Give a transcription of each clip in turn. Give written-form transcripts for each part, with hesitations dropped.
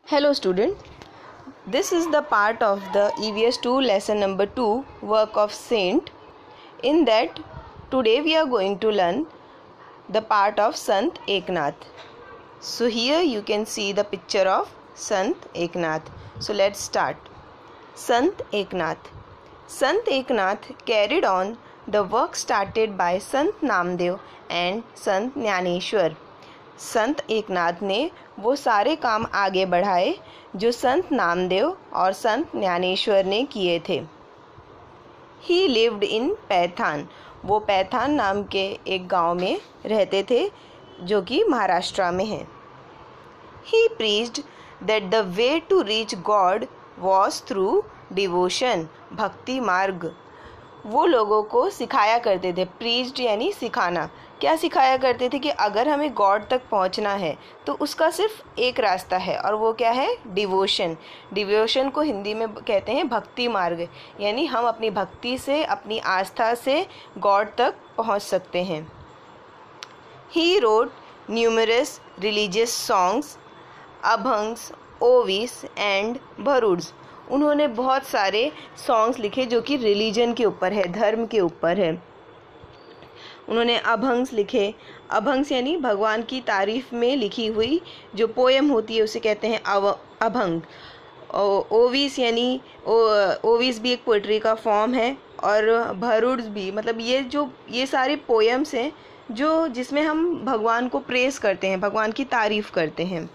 Hello student, this is the part of the EVS 2 lesson number 2 work of Saint. In that today we are going to learn the part of Sant Eknath. So here you can see the picture of Sant Eknath. So let's start. Sant Eknath. Sant Eknath carried on the work started by Sant Namdev and Sant Jnaneshwar. संत एकनाथ ने वो सारे काम आगे बढ़ाए जो संत नामदेव और संत ज्ञानेश्वर ने किए थे. He lived in Paithan. वो पैथान नाम के एक गांव में रहते थे जो कि महाराष्ट्र में है. He preached that the way to reach God was through devotion. भक्ति मार्ग वो लोगों को सिखाया करते थे. प्रीच्ड यानी सिखाना. क्या सिखाया करते थे कि अगर हमें गॉड तक पहुंचना है तो उसका सिर्फ एक रास्ता है और वो क्या है? डिवोशन. डिवोशन को हिंदी में कहते हैं भक्ति मार्ग. यानी हम अपनी भक्ति से, अपनी आस्था से गॉड तक पहुंच सकते हैं. He wrote numerous religious songs, abhangs, ovis and bharuds. उन्होंने बहुत सारे सॉन्ग्स लिखे जो कि रिलीजन के ऊपर है, धर्म के ऊपर है. उन्होंने अभंग्स लिखे. अभंग्स यानी भगवान की तारीफ में लिखी हुई जो पोएम होती है उसे कहते हैं अभंग. ओविस यानी ओविस भी एक पोइट्री का फॉर्म है. और भरूड्स भी, मतलब ये सारे पोएम्स हैं जो जिसमें हम भगवान को प्रेस करते हैं, भगवान की तारीफ करते हैं.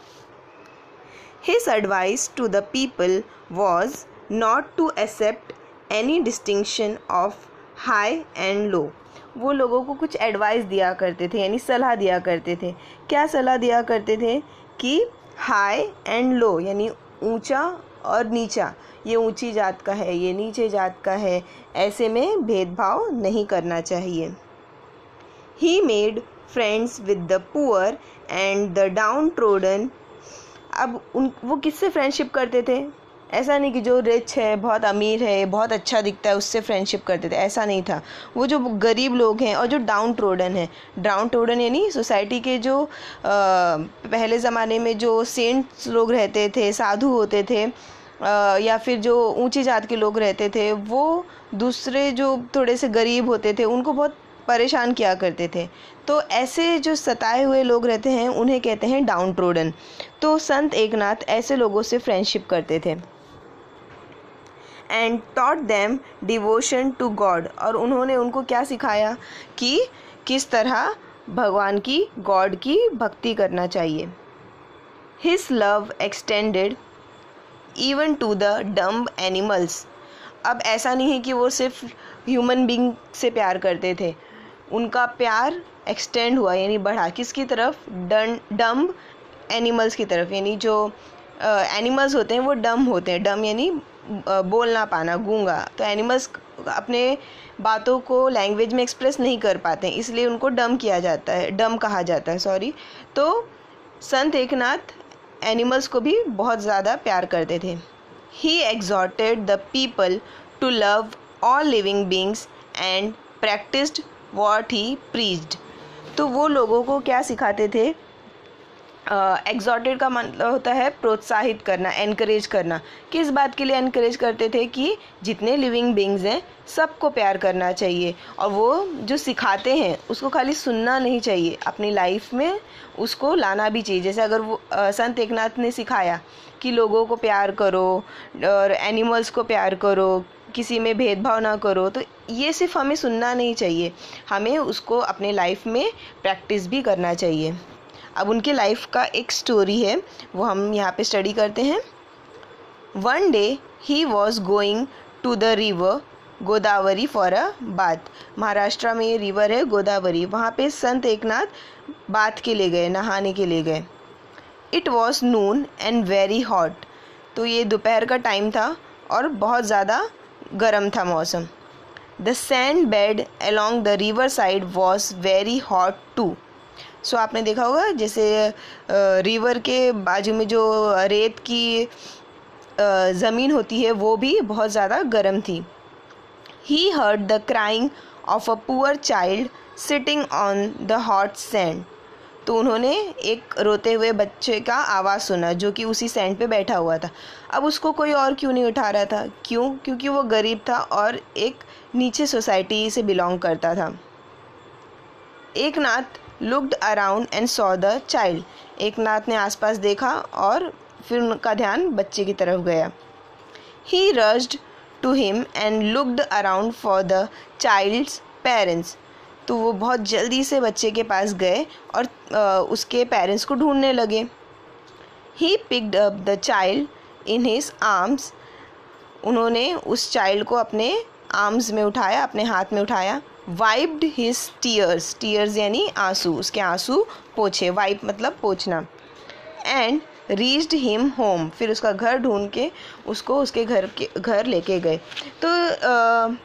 His advice to the people was not to accept any distinction of high and low. वो लोगों को कुछ एडवाइस दिया करते थे, यानी सलाह दिया करते थे. क्या सलाह दिया करते थे? कि हाई एंड लो यानी ऊंचा और नीचा, ये ऊंची जात का है, ये नीचे जात का है, ऐसे में भेदभाव नहीं करना चाहिए. He made friends with the poor and the downtrodden. अब वो किससे फ्रेंडशिप करते थे? ऐसा नहीं कि जो रिच है, बहुत अमीर है, बहुत अच्छा दिखता है उससे फ्रेंडशिप करते थे. ऐसा नहीं था. वो जो गरीब लोग हैं और जो डाउन ट्रोडन है, डाउन ट्रोडन यानी सोसाइटी के जो पहले ज़माने में जो सेंट्स लोग रहते थे, साधु होते थे, या फिर जो ऊंची जात के लोग रहते थे, वो दूसरे जो थोड़े से गरीब होते थे उनको बहुत परेशान किया करते थे. तो ऐसे जो सताए हुए लोग रहते हैं उन्हें कहते हैं डाउन ट्रोडन. तो संत एकनाथ ऐसे लोगों से फ्रेंडशिप करते थे. And taught them devotion to God. और उन्होंने उनको क्या सिखाया? कि किस तरह भगवान की, गॉड की भक्ति करना चाहिए. His love extended even to the dumb animals. अब ऐसा नहीं है कि वो सिर्फ ह्यूमन बीइंग से प्यार करते थे. उनका प्यार एक्सटेंड हुआ यानी बढ़ा. किसकी तरफ? डम्ब एनिमल्स की तरफ. यानी जो एनिमल्स होते हैं वो डम होते हैं. डम यानी बोल ना पाना, गूंगा. तो एनिमल्स अपने बातों को लैंग्वेज में एक्सप्रेस नहीं कर पाते हैं, इसलिए उनको डम किया जाता है, डम कहा जाता है, सॉरी. तो संत एकनाथ एनिमल्स को भी बहुत ज़्यादा प्यार करते थे. He exhorted the people to love all living beings and practised what he preached. तो वो लोगों को क्या सिखाते थे? एक्सॉर्टेड का मतलब होता है प्रोत्साहित करना, एनकरेज करना. किस बात के लिए एनकरेज करते थे? कि जितने लिविंग बींग्स हैं सबको प्यार करना चाहिए. और वो जो सिखाते हैं उसको खाली सुनना नहीं चाहिए, अपनी लाइफ में उसको लाना भी चाहिए. जैसे अगर वो संत एकनाथ ने सिखाया कि लोगों को प्यार करो और एनिमल्स को प्यार करो, किसी में भेदभाव ना करो, तो ये सिर्फ हमें सुनना नहीं चाहिए, हमें उसको अपने लाइफ में प्रैक्टिस भी करना चाहिए. अब उनके लाइफ का एक स्टोरी है, वो हम यहाँ पे स्टडी करते हैं. One day he was going to the river Godavari for a bath. Maharashtra में ये रिवर है गोदावरी. वहाँ पे संत एकनाथ बाथ के लिए गए, नहाने के लिए गए. It was noon and very hot. तो ये दोपहर का टाइम था और बहुत ज़्यादा गर्म था मौसम. The sand bed along the river side was very hot too. So आपने देखा होगा जैसे रिवर के बाजू में जो रेत की ज़मीन होती है वो भी बहुत ज़्यादा गर्म थी. He heard the crying of a poor child sitting on the hot sand. तो उन्होंने एक रोते हुए बच्चे का आवाज़ सुना जो कि उसी सैंड पे बैठा हुआ था। अब उसको कोई और क्यों नहीं उठा रहा था? क्यों? क्योंकि वो गरीब था और एक नीचे सोसाइटी से बिलोंग करता था। Eknath looked around and saw the child. Eknath ने आसपास देखा और फिर उनका ध्यान बच्चे की तरफ गया। He rushed to him and looked around for the child's parents. तो वो बहुत जल्दी से बच्चे के पास गए और उसके पेरेंट्स को ढूंढने लगे। He picked up the child in his arms. उन्होंने उस चाइल्ड को अपने आर्म्स में उठाया, अपने हाथ में उठाया। वाइप्ड हिज टीयर्स, टीयर्स यानी आंसू, उसके आंसू पोछे, वाइप मतलब पोछना। एंड रीच्ड हिम होम, फिर उसका घर ढूंढ के उसको उसके घर लेके गए। तो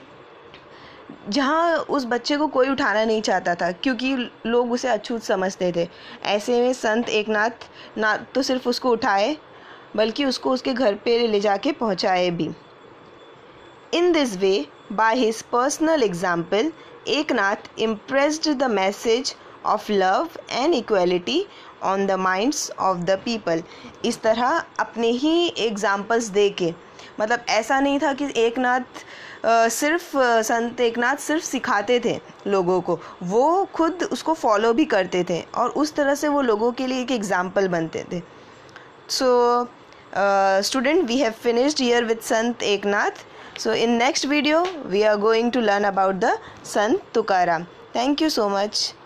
जहाँ उस बच्चे को कोई उठाना नहीं चाहता था क्योंकि लोग उसे अछूत समझते थे, ऐसे में संत एकनाथ ना तो सिर्फ उसको उठाए बल्कि उसको उसके घर पे ले जाके पहुँचाए भी। In this way, by his personal example, Eknath impressed the message of love and equality on the minds of the people. इस तरह अपने ही एग्जाम्पल्स दे के, मतलब ऐसा नहीं था कि एकनाथ संत एकनाथ सिर्फ सिखाते थे लोगों को, वो खुद उसको फॉलो भी करते थे और उस तरह से वो लोगों के लिए एक एग्जाम्पल बनते थे। So student, we have finished here with Sant Eknath. So in next video we are going to learn about the Sant Tukaram. Thank you so much.